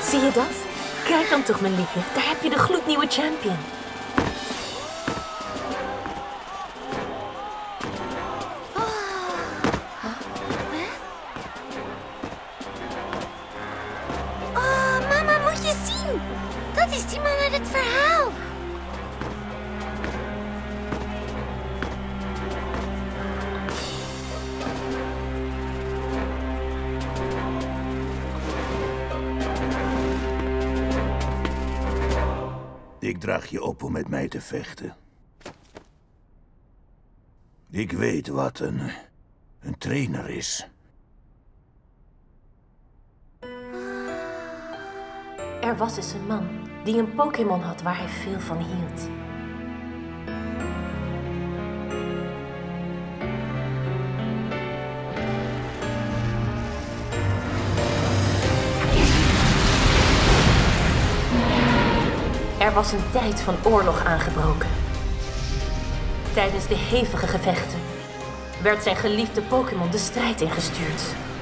Zie je dat? Kijk dan toch, mijn liefje. Daar heb je de gloednieuwe champion. Oh, mama, moet je zien. Dat is die man uit het verhaal. Ik draag je op om met mij te vechten. Ik weet wat een trainer is. Er was eens een man die een Pokémon had waar hij veel van hield. Er was een tijd van oorlog aangebroken. Tijdens de hevige gevechten werd zijn geliefde Pokémon de strijd ingestuurd.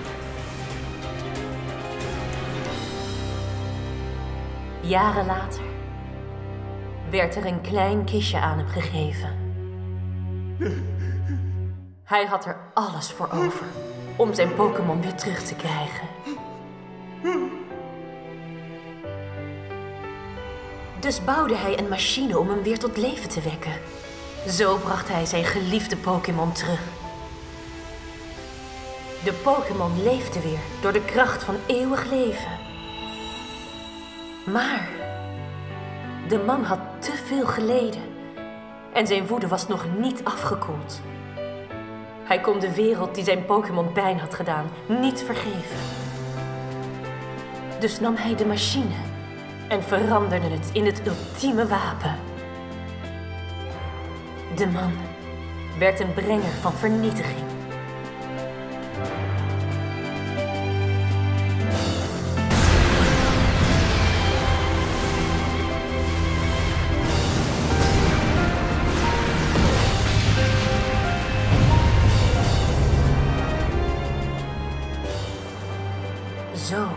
Jaren later werd er een klein kistje aan hem gegeven. Hij had er alles voor over om zijn Pokémon weer terug te krijgen. Dus bouwde hij een machine om hem weer tot leven te wekken. Zo bracht hij zijn geliefde Pokémon terug. De Pokémon leefde weer door de kracht van eeuwig leven. Maar de man had te veel geleden en zijn woede was nog niet afgekoeld. Hij kon de wereld die zijn Pokémon pijn had gedaan niet vergeven. Dus nam hij de machine en veranderde het in het ultieme wapen. De man werd een brenger van vernietiging. Zo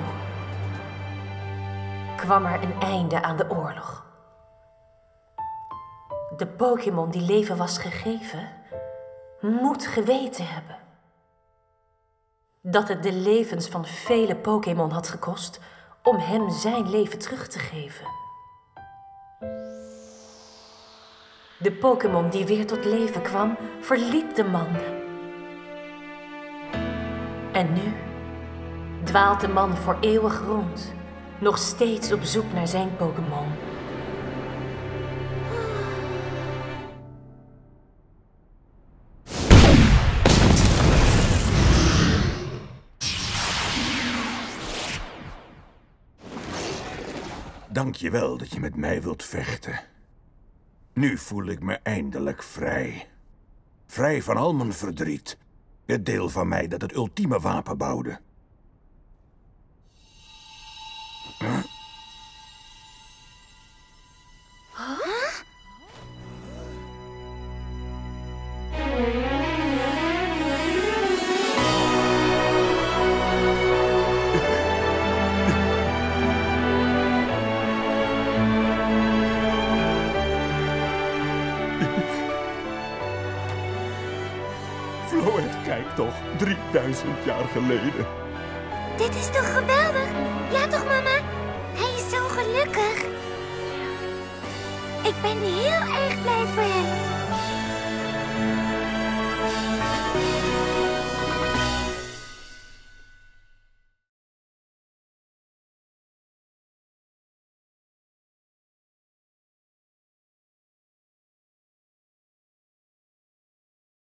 kwam er een einde aan de oorlog. De Pokémon die leven was gegeven, moet geweten hebben dat het de levens van vele Pokémon had gekost om hem zijn leven terug te geven. De Pokémon die weer tot leven kwam, verliet de man. En nu dwaalt de man voor eeuwig rond, nog steeds op zoek naar zijn Pokémon. Dank je wel dat je met mij wilt vechten. Nu voel ik me eindelijk vrij. Vrij van al mijn verdriet. Het deel van mij dat het ultieme wapen bouwde. Floyd, kijk toch, 3000 jaar geleden. Dit is toch geweldig? Ja toch, mama? Hij is zo gelukkig. Ik ben heel erg blij voor hem.